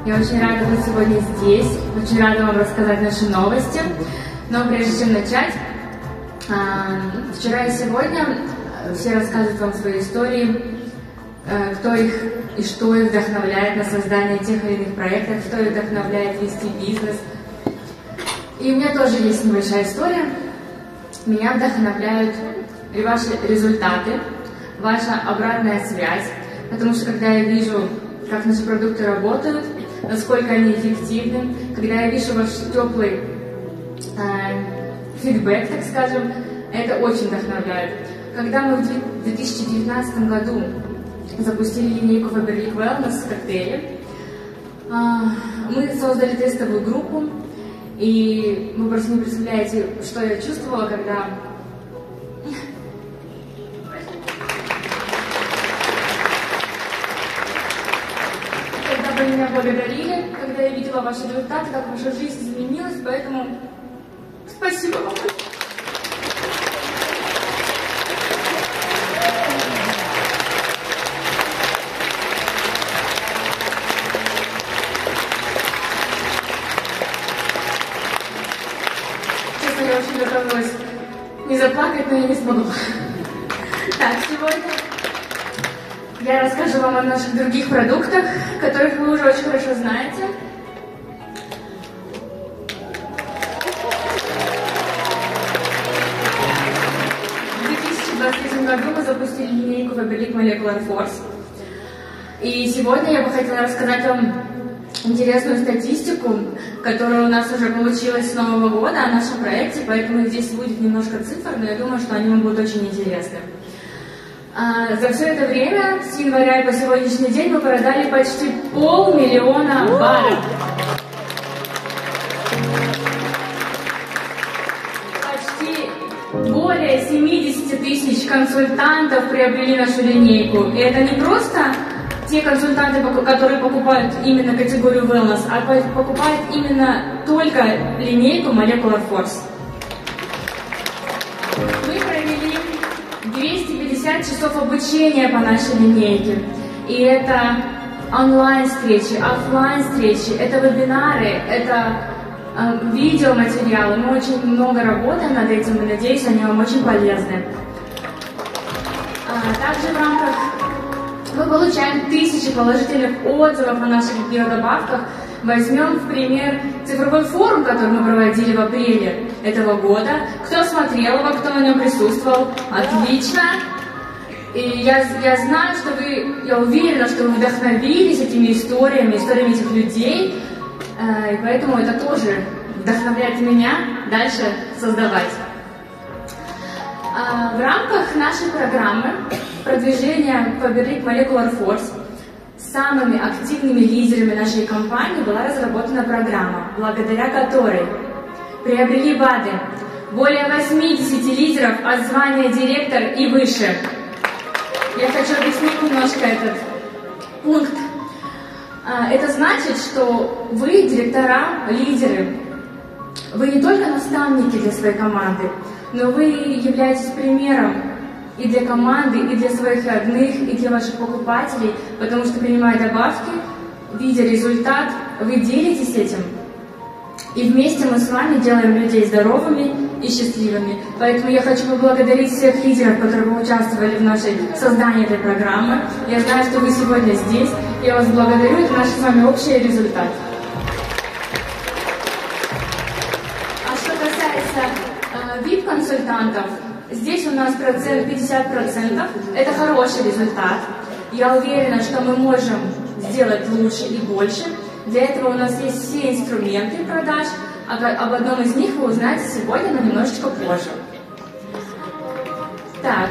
Я очень рада быть сегодня здесь, очень рада вам рассказать наши новости. Но прежде чем начать, вчера и сегодня все рассказывают вам свои истории, кто их и что их вдохновляет на создание тех или иных проектов, что их вдохновляет вести бизнес. И у меня тоже есть небольшая история. Меня вдохновляют и ваши результаты, ваша обратная связь, потому что когда я вижу, как наши продукты работают, насколько они эффективны, когда я вижу ваш теплый фидбэк, так скажем, это очень вдохновляет. Когда мы в 2019 году запустили линейку Faberlic Wellness коктейли, мы создали тестовую группу, и вы просто не представляете, что я чувствовала, когда вы меня благодарили, когда я видела ваши результаты, как ваша жизнь изменилась, поэтому спасибо вам. Честно, я очень готовилась не заплакать, но я не смогла. Так, сегодня я расскажу вам о наших других продуктах, которых вы уже очень хорошо знаете. В 2023 году мы запустили линейку Faberlic Molecular Force. И сегодня я бы хотела рассказать вам интересную статистику, которая у нас уже получилась с Нового года о нашем проекте, поэтому здесь будет немножко цифр, но я думаю, что они вам будут очень интересны. За все это время, с января по сегодняшний день, мы продали почти 500 000 БАДов. Почти более 70 000 консультантов приобрели нашу линейку. И это не просто те консультанты, которые покупают именно категорию Wellness, а покупают именно только линейку Molecular Force. Мы провели 250 часов обучения по нашей линейке. И это онлайн-встречи, офлайн-встречи, это вебинары, это видеоматериалы. Мы очень много работаем над этим и надеюсь, они вам очень полезны. Также в рамках мы получаем 1000 положительных отзывов о наших биодобавках. Возьмем в пример цифровой форум, который мы проводили в апреле этого года. Кто смотрел его, кто на нем присутствовал? Отлично! И я знаю, что я уверена, что вы вдохновились этими историями этих людей, и поэтому это тоже вдохновляет меня дальше создавать. В рамках нашей программы продвижения Faberlic Molecular Force самыми активными лидерами нашей компании была разработана программа, благодаря которой приобрели БАДы более 80 лидеров от звания директор и выше. Я хочу объяснить немножко этот пункт. Это значит, что вы, директора, лидеры, вы не только наставники для своей команды, но вы являетесь примером и для команды, и для своих родных, и для ваших покупателей, потому что, принимая добавки, видя результат, вы делитесь этим. И вместе мы с вами делаем людей здоровыми и счастливыми. Поэтому я хочу поблагодарить всех лидеров, которые участвовали в нашей создании этой программы. Я знаю, что вы сегодня здесь. Я вас благодарю. Это наш с вами общий результат. А что касается VIP-консультантов, здесь у нас процент 50%. Это хороший результат. Я уверена, что мы можем сделать лучше и больше. Для этого у нас есть все инструменты продаж. Об одном из них вы узнаете сегодня, но немножечко позже. Так,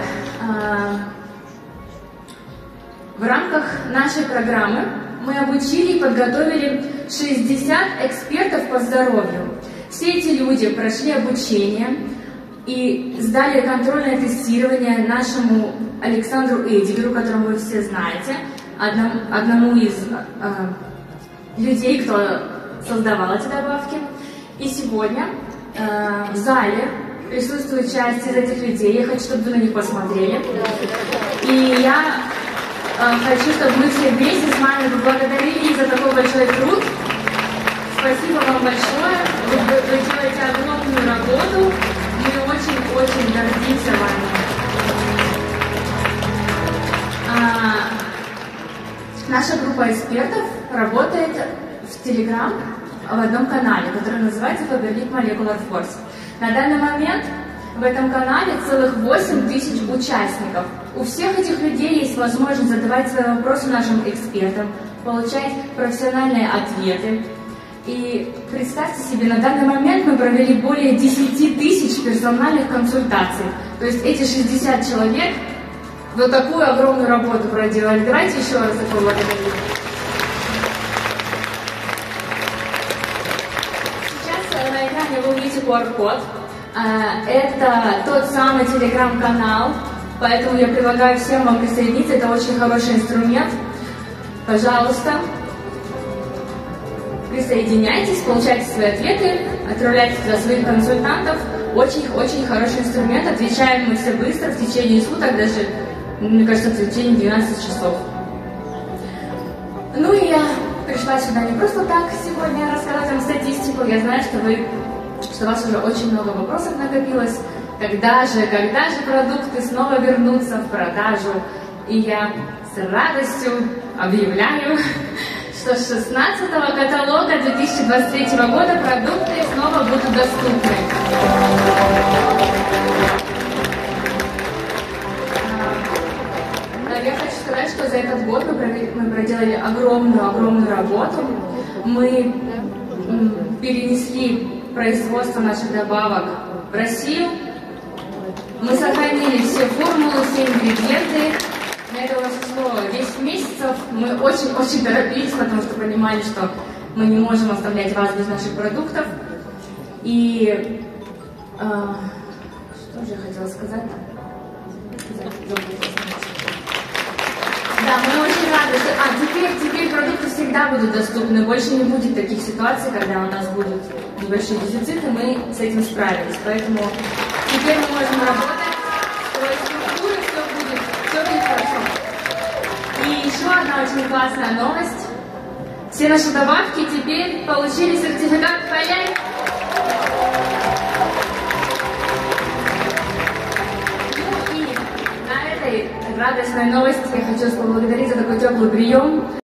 в рамках нашей программы мы обучили и подготовили 60 экспертов по здоровью. Все эти люди прошли обучение и сдали контрольное тестирование нашему Александру Эдигеру, которого вы все знаете, одному из людей, кто создавал эти добавки. И сегодня в зале присутствует часть из этих людей. Я хочу, чтобы вы на них посмотрели. И я Хочу, чтобы мы все вместе с вами поблагодарили их за такой большой труд. Спасибо вам большое. Вы делаете огромную работу. Мы очень-очень гордимся вами. Наша группа экспертов работает в Telegram в одном канале, который называется Faberlic Molecular Force. На данный момент в этом канале целых 8000 участников. У всех этих людей есть возможность задавать свои вопросы нашим экспертам, получать профессиональные ответы. И представьте себе, на данный момент мы провели более 10 000 персональных консультаций. То есть эти 60 человек вот такую огромную работу проделали. Давайте еще раз такой благодарим. Сейчас на экране вы увидите QR-код. Это тот самый телеграм-канал, поэтому я предлагаю всем вам присоединиться. Это очень хороший инструмент. Пожалуйста, присоединяйтесь, получайте свои ответы, отправляйте туда своих консультантов. Очень хороший инструмент. Отвечаем мы все быстро, в течение суток, даже, мне кажется, в течение 12 часов. Ну и я пришла сюда не просто так сегодня рассказать вам статистику. Я знаю, что у вас уже очень много вопросов накопилось. Когда же продукты снова вернутся в продажу? И я с радостью объявляю, что с 16-го каталога 2023 года продукты снова будут доступны. Я хочу сказать, что за этот год мы проделали огромную работу. Мы перенесли производство наших добавок в Россию. Мы сохранили все формулы, все ингредиенты. На это у нас ушло 10 месяцев. Мы очень торопились, потому что понимали, что мы не можем оставлять вас без наших продуктов. И что же я хотела сказать? Да, мы очень рады, что теперь продукты всегда будут доступны. Больше не будет таких ситуаций, когда у нас будут небольшие дефициты, мы с этим справились. Поэтому теперь мы можем работать, строить структуры, все будет хорошо. И еще одна очень классная новость. Все наши добавки теперь получили сертификат ПАЯ. Ну и на этой радостной новости я хочу вас поблагодарить за такой теплый прием.